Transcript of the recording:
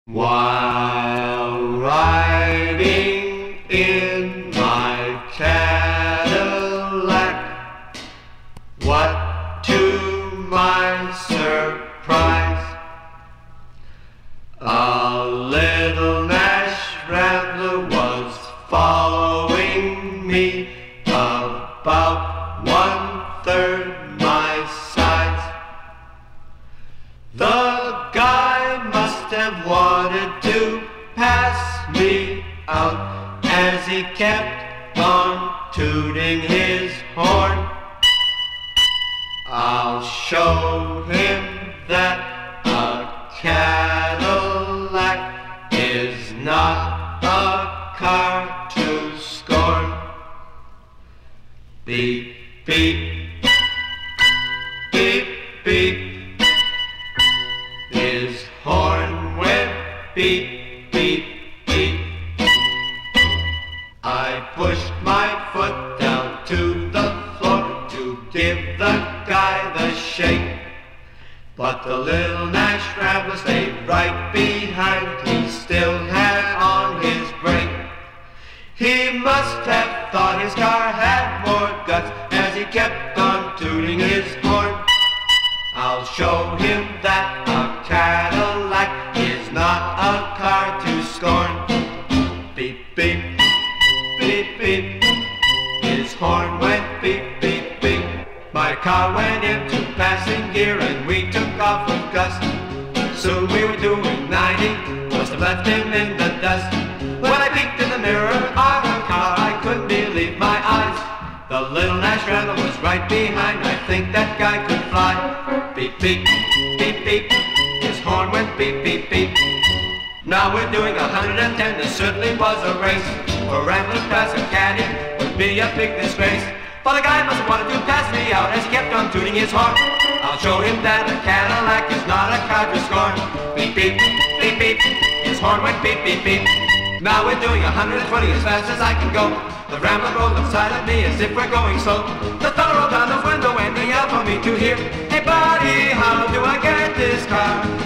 While riding in my Cadillac, what to my surprise, a little Nash Rambler was following me about 1/3 my size. The guy must have wanted to pass me out as he kept on tooting his horn. I'll show him that a Cadillac is not a car to scorn. Beep, beep, beep, beep. His horn went beep, beep, beep. I pushed my foot down to the floor to give the guy the shake, but the little Nash Rambler stayed right behind. He still had on his brake. He must have thought his car had more guts as he kept on tooting his horn. I'll show him that a Cadillac is not a car to scorn. Beep, beep, beep, beep. His horn went beep, beep, beep. My car went into passing gear and we took off with gust. Soon we were doing 90, must have left him in the dust. When I peeked in the mirror of the car, I couldn't believe my eyes. The little Nash Rambler was right behind. I think that guy could fly. Beep, beep, beep, beep. His horn went beep, beep, beep. Now we're doing 110. This certainly was a race. For Rambler to pass a caddy would be a big disgrace. But the guy must have wanted to pass me out as he kept on tooting his horn. I'll show him that a Cadillac is not a car to scorn. Beep, beep, beep, beep. His horn went beep, beep, beep. Now we're doing 120 as fast as I can go. The Rambler rolled upside of me as if we're going slow. The fellow rolled down the window and he yelled for me to hear, "Hey buddy, how do I get this car?"